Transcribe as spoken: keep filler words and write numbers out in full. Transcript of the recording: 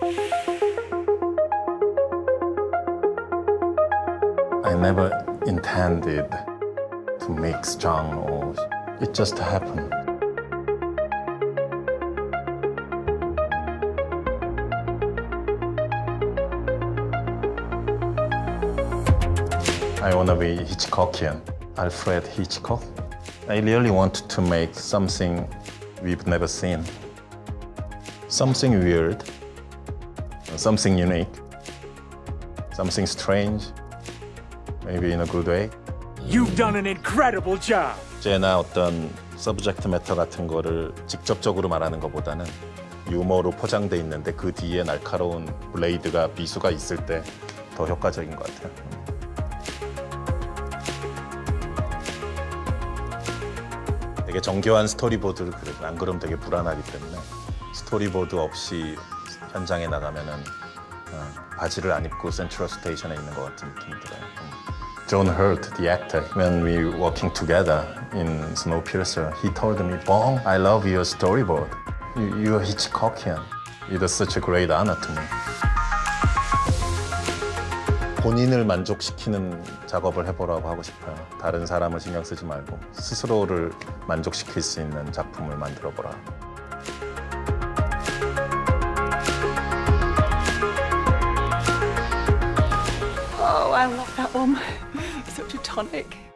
I never intended to mix genres. It just happened. I want to be Hitchcockian, Alfred Hitchcock. I really want to make something we've never seen. Something weird, something unique, something strange, maybe in a good way. You've done an incredible job. 제나 어떤 서브젝트 매터 같은 거를 직접적으로 말하는 것보다는 유머로 포장돼 있는데 그 뒤에 날카로운 블레이드가 비수가 있을 때 더 효과적인 것 같아요. 되게 정교한 스토리보드를 그리고 안 그러면 되게 불안하기 때문에 스토리보드 없이 현장에 나가면은 어, 바지를 안 입고 센트럴 스테이션에 있는 것 같은 느낌이 들어요. John Hurt, the actor, when we were working together in Snowpiercer, he told me, "Bong, I love your storyboard. You, you're Hitchcockian. It was such a great honor to me." 본인을 만족시키는 작업을 해보라고 하고 싶어요. 다른 사람을 신경 쓰지 말고 스스로를 만족시킬 수 있는 작품을 만들어보라. Oh, I love that one. Such a tonic.